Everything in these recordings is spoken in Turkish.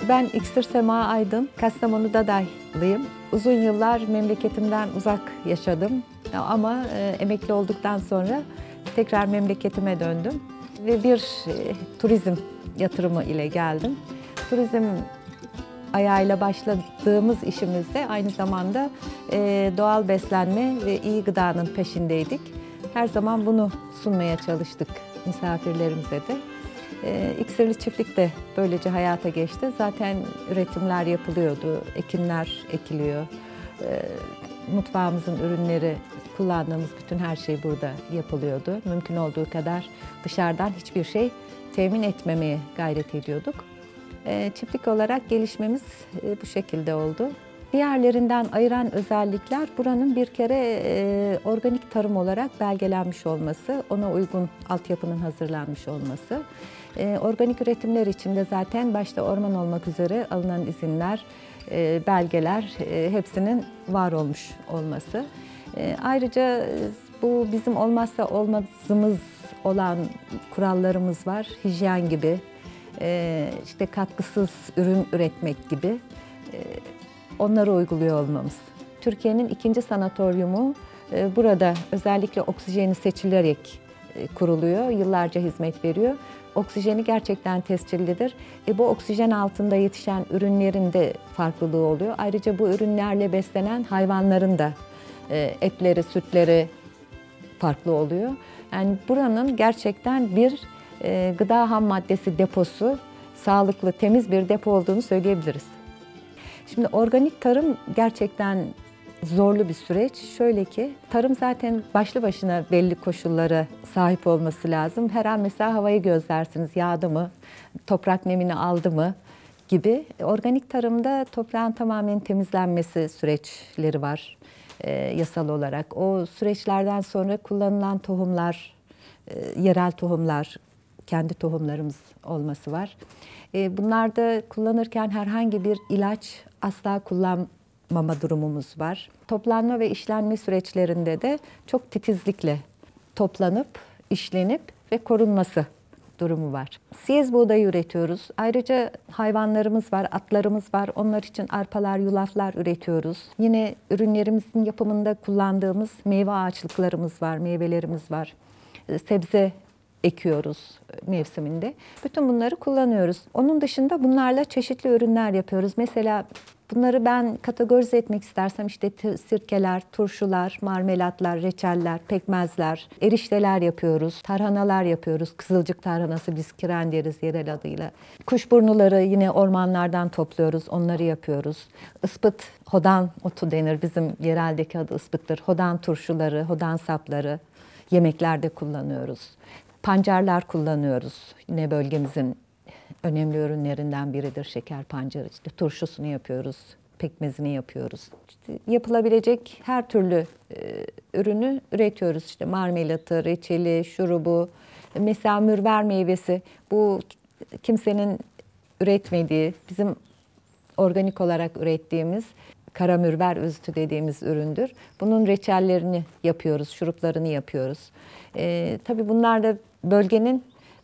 Ben İksir Sema Aydın, Kastamonu'da dahlıyım. Uzun yıllar memleketimden uzak yaşadım ama emekli olduktan sonra tekrar memleketime döndüm ve bir turizm yatırımı ile geldim. Turizm ayağıyla başladığımız işimizde aynı zamanda doğal beslenme ve iyi gıdanın peşindeydik. Her zaman bunu sunmaya çalıştık misafirlerimize de. İksirli Çiftlik de böylece hayata geçti. Zaten üretimler yapılıyordu, ekinler ekiliyor. Mutfağımızın ürünleri, kullandığımız bütün her şey burada yapılıyordu. Mümkün olduğu kadar dışarıdan hiçbir şey temin etmemeye gayret ediyorduk. Çiftlik olarak gelişmemiz bu şekilde oldu. Diğerlerinden ayıran özellikler buranın bir kere organik tarım olarak belgelenmiş olması, ona uygun altyapının hazırlanmış olması. Organik üretimler için de zaten başta orman olmak üzere alınan izinler, belgeler hepsinin var olmuş olması. Ayrıca bu bizim olmazsa olmazımız olan kurallarımız var. Hijyen gibi, işte katkısız ürün üretmek gibi. Onları uyguluyor olmamız. Türkiye'nin ikinci sanatoryumu burada özellikle oksijeni seçilerek kuruluyor. Yıllarca hizmet veriyor. Oksijeni gerçekten tescillidir. Bu oksijen altında yetişen ürünlerin de farklılığı oluyor. Ayrıca bu ürünlerle beslenen hayvanların da etleri, sütleri farklı oluyor. Yani buranın gerçekten bir gıda ham maddesi deposu, sağlıklı, temiz bir depo olduğunu söyleyebiliriz. Şimdi organik tarım gerçekten zorlu bir süreç. Şöyle ki, tarım zaten başlı başına belli koşullara sahip olması lazım. Her an mesela havayı gözlersiniz, yağdı mı, toprak nemini aldı mı gibi. Organik tarımda toprağın tamamen temizlenmesi süreçleri var yasal olarak. O süreçlerden sonra kullanılan tohumlar, yerel tohumlar, kendi tohumlarımız olması var. Bunlarda kullanırken herhangi bir ilaç asla kullanmama durumumuz var. Toplanma ve işlenme süreçlerinde de çok titizlikle toplanıp, işlenip ve korunması durumu var. Siyez buğdayı üretiyoruz. Ayrıca hayvanlarımız var, atlarımız var. Onlar için arpalar, yulaflar üretiyoruz. Yine ürünlerimizin yapımında kullandığımız meyve ağaçlıklarımız var, meyvelerimiz var. Sebze ekiyoruz mevsiminde. Bütün bunları kullanıyoruz. Onun dışında bunlarla çeşitli ürünler yapıyoruz. Mesela bunları ben kategorize etmek istersem işte sirkeler, turşular, marmelatlar, reçeller, pekmezler, erişteler yapıyoruz, tarhanalar yapıyoruz. Kızılcık tarhanası, biz kiren deriz yerel adıyla. Kuşburnuları yine ormanlardan topluyoruz, onları yapıyoruz. Ispıt, hodan otu denir, bizim yereldeki adı ıspıttır. Hodan turşuları, hodan sapları yemeklerde kullanıyoruz. Pancarlar kullanıyoruz. Yine bölgemizin önemli ürünlerinden biridir şeker pancarı. İşte turşusunu yapıyoruz, pekmezini yapıyoruz. İşte yapılabilecek her türlü ürünü üretiyoruz. İşte marmelatı, reçeli, şurubu. Mesela mürver meyvesi. Bu kimsenin üretmediği, bizim organik olarak ürettiğimiz kara mürver özütü dediğimiz üründür. Bunun reçellerini yapıyoruz, şuruplarını yapıyoruz. Tabii bunlar da bölgenin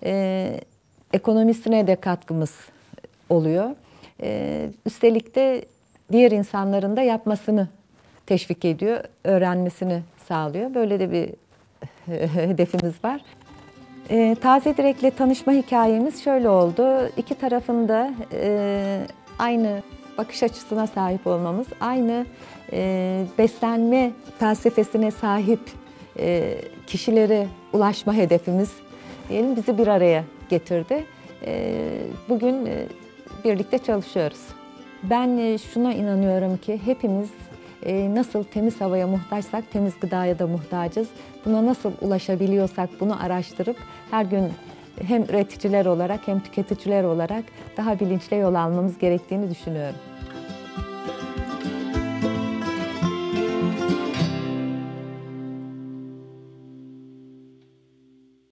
ekonomisine de katkımız oluyor. Üstelik de diğer insanların da yapmasını teşvik ediyor, öğrenmesini sağlıyor. Böyle de bir hedefimiz var. Tazedirek tanışma hikayemiz şöyle oldu. İki tarafında aynı bakış açısına sahip olmamız, aynı beslenme felsefesine sahip kişilere ulaşma hedefimiz diyelim bizi bir araya getirdi. Bugün birlikte çalışıyoruz. Ben şuna inanıyorum ki hepimiz nasıl temiz havaya muhtaçsak temiz gıdaya da muhtacız. Buna nasıl ulaşabiliyorsak bunu araştırıp her gün hem üreticiler olarak hem tüketiciler olarak daha bilinçli yol almamız gerektiğini düşünüyorum.